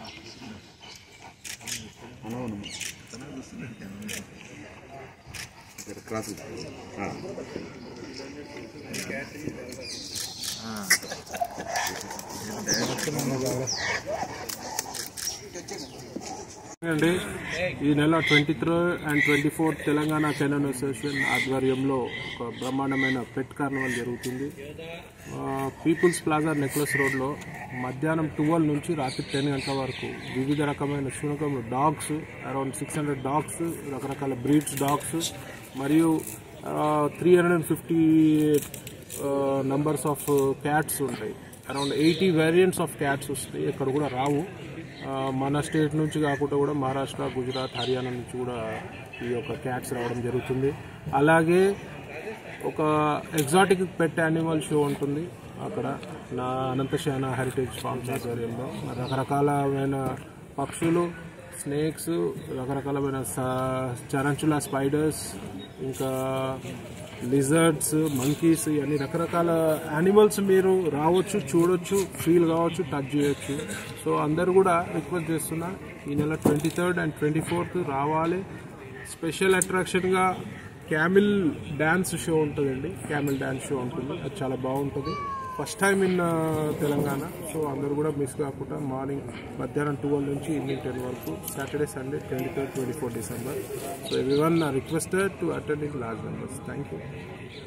Cross అండి. ఈ నెల 23 and 24 తెలంగాణ కెనాన్ అసోసియేషన్ ఆధ్వర్యంలో ఒక బ్రహ్మాండమైన పెట్ కార్నివల్ జరుగుతుంది. పీపుల్స్ ప్లాజా నెక్లెస్ రోడ్లో మధ్యాహ్నం 12 నుంచి రాత్రి 10 గంటల వరకు వివిధ రకమైన శునకములు డాగ్స్, అరౌండ్ 600 డాగ్స్, రకరకాల బ్రీడ్స్ డాగ్స్ మరియు 350 నంబర్స్ ఆఫ్ క్యాట్స్ ఉంటాయి. అరౌండ్ 80 వేరియంట్స్ ఆఫ్ క్యాట్స్ వస్తాయి. ఇక్కడ కూడా రావు. మన స్టేట్ నుంచి కాకుండా కూడా మహారాష్ట్ర, గుజరాత్, హర్యానా నుంచి కూడా ఈ యొక్క క్యాట్స్ రావడం జరుగుతుంది. అలాగే ఒక ఎగ్జాటిక్ పెట్ యానిమల్ షో ఉంటుంది అక్కడ నా అనంతశాన హెరిటేజ్ ఫార్మ్స్ ఆధ్వర్యంలో. రకరకాలమైన పక్షులు, స్నేక్స్, రకరకాలమైన చరంచుల స్పైడర్స్, ఇంకా లిజర్డ్స్, మంకీస్, ఇవన్నీ రకరకాల యానిమల్స్ మీరు రావచ్చు, చూడొచ్చు, ఫీల్ కావచ్చు, టచ్ చేయొచ్చు. సో అందరూ కూడా రిక్వెస్ట్ చేస్తున్నా ఈ నెల 23rd and 24th రావాలి. స్పెషల్ అట్రాక్షన్గా క్యామిల్ డ్యాన్స్ షో ఉంటుందండి. క్యామిల్ డ్యాన్స్ షో ఉంటుంది, అది చాలా బాగుంటుంది. First time in Telangana. So అందరూ కూడా మిస్ కాకుండా మార్నింగ్ మధ్యాహ్నం 12 నుంచి ఈవినింగ్ 10 వరకు, Saturday, Sunday 23rd, 24th December. So everyone are requested to attend in large numbers. Thank you.